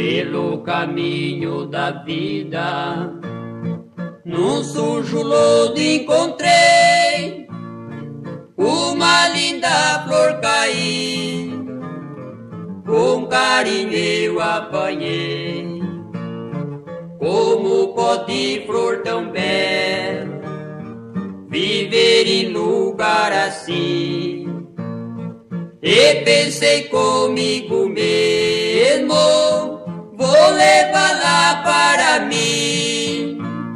pelo caminho da vida. Num sujo lodo encontrei uma linda flor cair, com carinho eu apanhei. Como pode flor tão bela viver em lugar assim? E pensei comigo mesmo, vou levá-la para mim.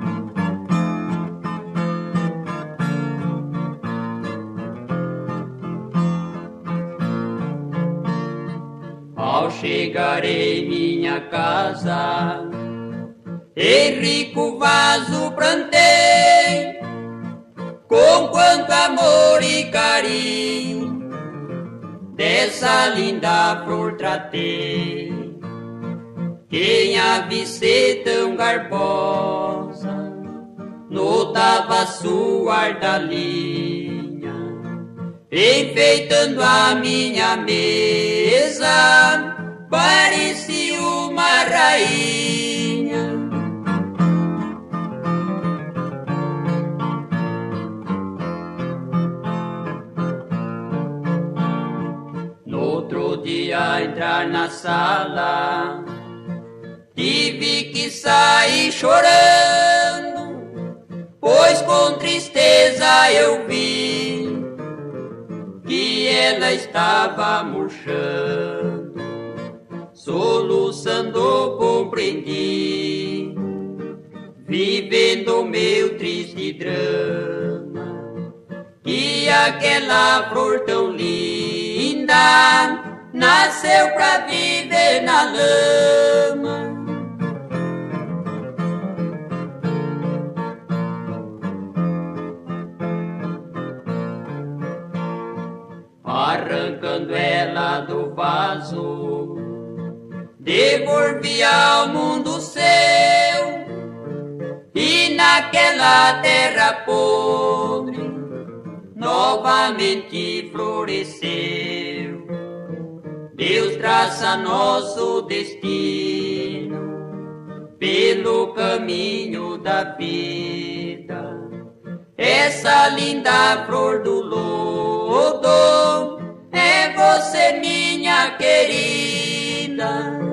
Ao chegar em minha casa, em rico vaso plantei, com quanto amor e carinho, dessa linda flor tratei. Quem a visse tão garbosa, notava suar da linha, enfeitando a minha mesa, parecia uma rainha. No outro dia entrar na sala, tive que sair chorando, pois com tristeza eu vi que ela estava murchando. Soluçando compreendi, vivendo meu triste drama, que aquela flor tão linda nasceu pra viver na lama. Arrancando ela do vaso, devolvi ao mundo seu, e naquela terra podre novamente floresceu. Deus traça nosso destino pelo caminho da vida. Essa linda flor do lodo é você, minha querida.